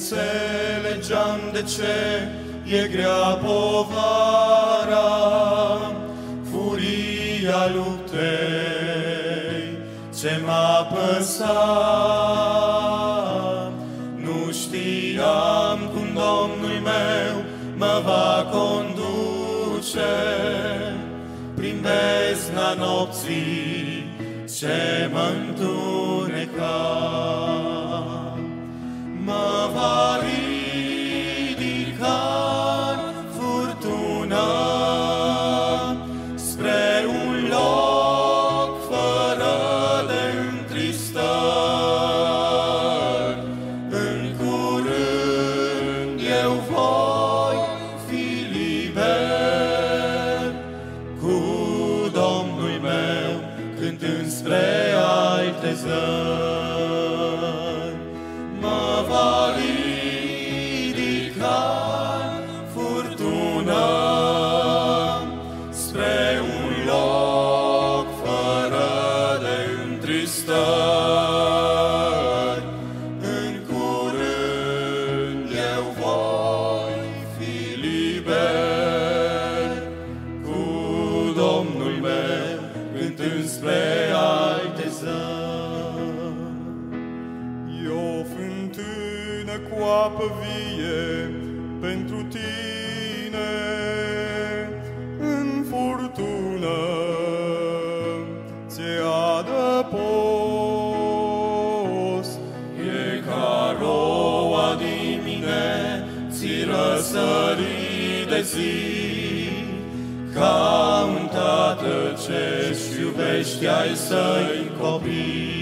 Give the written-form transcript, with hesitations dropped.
înțelegeam de ce e grea povara, furia luptei ce m-a păsat. Nu știam cum Domnul meu mă va conduce prin bezna nopții ce mă întuneca. Mă va ridica furtuna spre un loc fără de întristări. În curând eu voi fi liber cu Domnul meu, cântând spre alte zări. Mă va ridica furtuna spre un loc fără de întristări. În curând eu voi fi liber cu Domnul meu, cântând spre alte zări. E o fântână cu apă vie pentru tine în furtună ți-e adăpost. E ca roa din mine ți răsări de zi, ca un tată ce-și iubește ai săi copii.